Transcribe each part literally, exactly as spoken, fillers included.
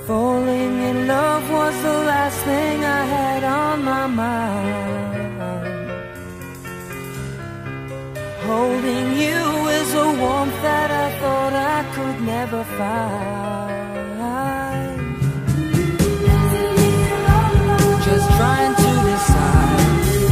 Falling in love was the last thing I had on my mind. Holding you is a warmth that I thought I could never find. Just trying to decide,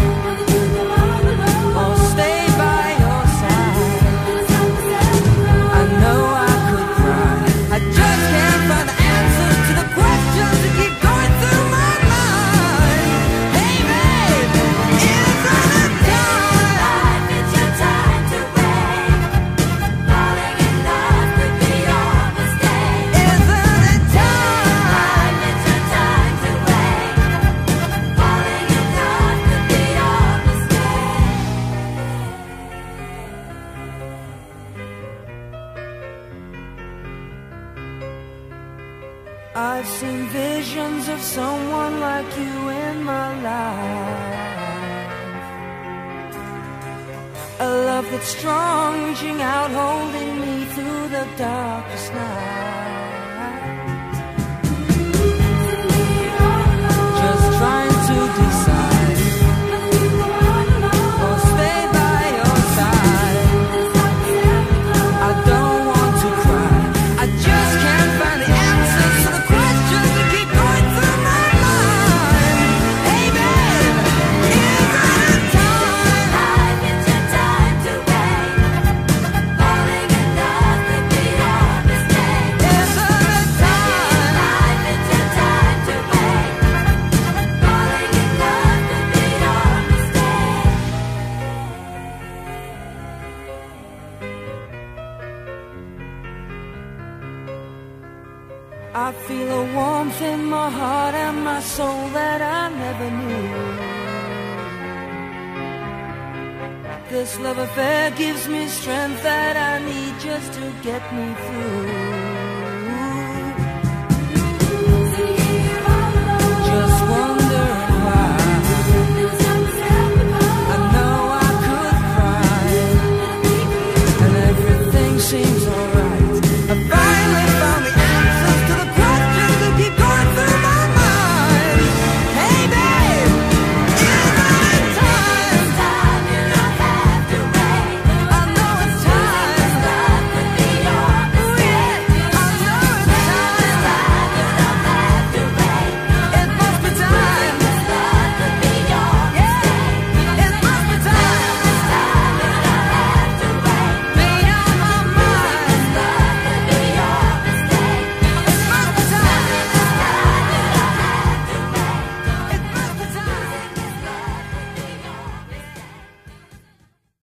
or stay by your side. I know I could cry, I just can't find the answer to the questions that keep going through my mind. Hey babe, isn't it time? Life, it's your time to wait. Falling in love could be your mistake. Isn't it time? Life, it's your time to wait. Falling in love could be your mistake. I've seen visions of someone like you in my life. A love that's strong, reaching out, holding me through the darkest night. Just trying to decide, or stay by your side. I don't want to cry, I just can't find the answers to the questions that keep going through my mind. Hey babe, isn't it time? Life, it's your time to wait. Falling in love could be your mistake. Isn't it time? Life, it's your time to wait. Falling in love could be your mistake. I feel a warmth in my heart and my soul that I never knew. This love affair gives me strength that I need just to get me through.